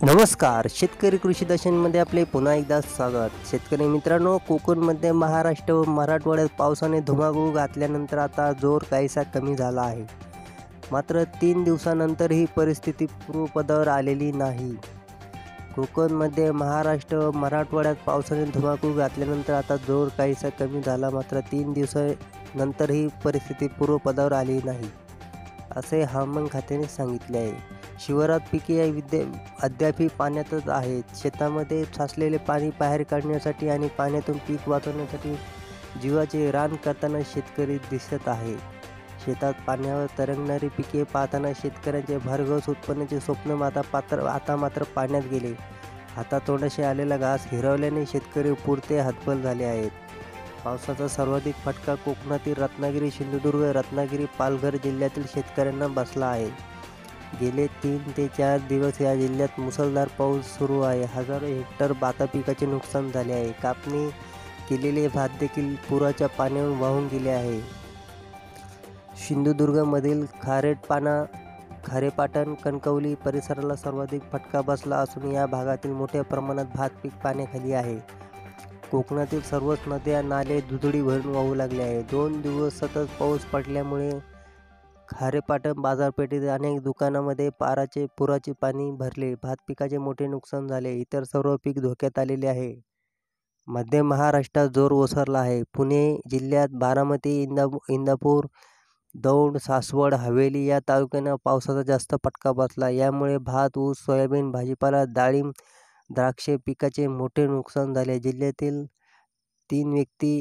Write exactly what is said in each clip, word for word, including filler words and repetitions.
नमस्कार शेतकरी कृषी दर्शनमध्ये आपले पुन्हा एकदा स्वागत. शेतकरी मित्रांनो, कोकणमध्ये महाराष्ट्र व मराठवाड्यात पावसाने धुमाकूळ घातल्यानंतर आता जोर काहीसा कमी झाला आहे. मात्र तीन दिवसानंतर ही परिस्थिती पूर्वपदावर आलेली नाही. कोकणमध्ये महाराष्ट्र व मराठवाड्यात पावसाने धुमाकूळ घातल्यानंतर आता जोर काहीसा कमी झाला. मात्र तीन दिवसानंतर ही परिस्थिती पूर्वपदावर आली नाही, असे हवामान खात्याने सांगितले आहे. शिवारात पिके विद्या अद्यापही पाण्यातच आहेत. शेतामध्ये साचलेले पाणी बाहेर काढण्यासाठी आणि पाण्यातून पीक वाचवण्यासाठी जीवाचे रान करताना शेतकरी दिसत आहे. शेतात पाण्यावर तरंगणारी पिके पाहताना शेतकऱ्यांचे भरघोस उत्पन्नाचे स्वप्न आता पात्र आता मात्र पाण्यात गेले. हातातोंडाशी आलेला घास हिरावल्याने शेतकरी पुरते हतबल झाले आहेत. पावसाचा सर्वाधिक फटका कोकणातील रत्नागिरी, सिंधुदुर्ग, रत्नागिरी, पालघर जिल्ह्यातील शेतकऱ्यांना बसला आहे. गेले तीन ते चार दिवस या जिल्ह्यात मुसळधार पाऊस सुरू आहे. हजारो हेक्टर भाता पिकाचे नुकसान झाले आहे. कापणी केलेले भात देखील पुराच्या पाण्यावर वाहून गेले आहे. सिंधुदुर्गमधील खारेपाटण खारेपाटण कणकवली परिसराला सर्वाधिक फटका बसला असून या भागातील मोठ्या प्रमाणात भात पीक पाण्याखाली आहे. कोकणातील सर्वच नद्या नाले दुथडी भरून वाहू लागले आहे. दोन दिवस सतत पाऊस पडल्यामुळे खारेपाटण बाजारपेठेत अनेक दुकानांमध्ये पाराचे पुराचे पाणी भरले. भात पिकाचे मोठे नुकसान झाले. इतर सर्व पीक धोक्यात आलेले आहे. मध्य महाराष्ट्रात जोर ओसरला आहे. पुणे जिल्ह्यात बारामती, इंदा इंदापूर, दौंड, सासवड, हवेली या तालुक्यांना पावसाचा जास्त फटका बसला. यामुळे भात, ऊस, सोयाबीन, भाजीपाला, डाळिंब, द्राक्षे पिकाचे मोठे नुकसान झाले. जिल्ह्यातील तीन व्यक्ती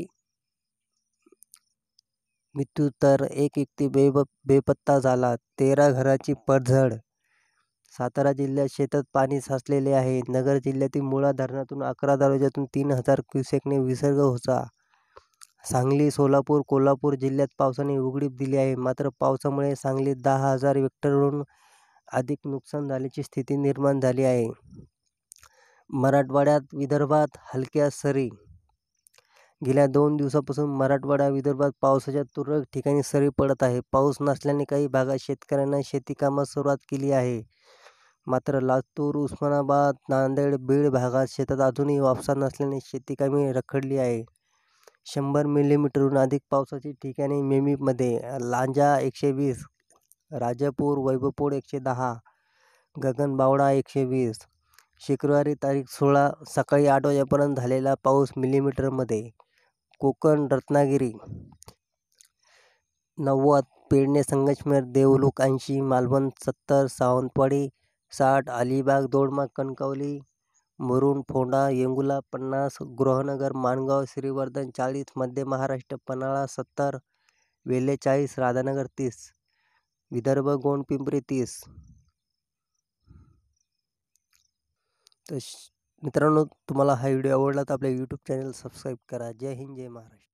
मृत्यू तर एक व्यक्ती बेब बेपत्ता झाला. तेरा घराची पडझड. सातारा जिल्ह्यात शेतात पाणी साचलेले आहे. नगर जिल्ह्यातील मुळा धरणातून अकरा दरवाजातून तीन हजार क्युसेकने विसर्ग होता. सांगली, सोलापूर, कोल्हापूर जिल्ह्यात पावसाने उघडीप दिली आहे. मात्र पावसामुळे सांगलीत दहा हजार हेक्टरहून अधिक नुकसान झाल्याची स्थिती निर्माण झाली आहे. मराठवाड्यात, विदर्भात हलक्या सरी. गेल्या दोन दिवसापासून मराठवाडा, विदर्भात पावसाच्या तुरळक ठिकाणी सरी पडत आहे. पाऊस नसल्याने काही भागात शेतकऱ्यांना शेतीकामास सुरुवात केली आहे. मात्र लातूर, उस्मानाबाद, नांदेड, बीड भागात शेतात अजूनही वापसा नसल्याने शेतीकामे रखडली आहे. शंभर मिलीमीटरहून अधिक पावसाची ठिकाणे मेमीमध्ये. लांजा एकशे वीस, राजापूर, वैभवपूर एकशे दहा, गगनबावडा एकशे वीस. शुक्रवारी तारीख सोळा सकाळी आठ वाजेपर्यंत झालेला पाऊस मिलीमीटरमध्ये. कोकण, रत्नागिरी नव्वद, पेडणे, संगमेश्वर, देवरुख ऐंशी, मालवण सत्तर, सावंतवाडी साठ, अलिबाग, दोडमार्ग, कणकवली, मुरुड, फोंडा, येंगुला पन्नास, गृहनगर, माणगाव, श्रीवर्धन चाळीस, मध्य महाराष्ट्र पन्हाळा सत्तर, वेल्हे चाळीस, राधानगर तीस, विदर्भ गोंडपिंपरी तीस. तर मित्रांनो, तुम्हाला हा व्हिडिओ आवडला तर आपल्या यूट्यूब चॅनल सबस्क्राईब करा. जय हिंद, जय महाराष्ट्र.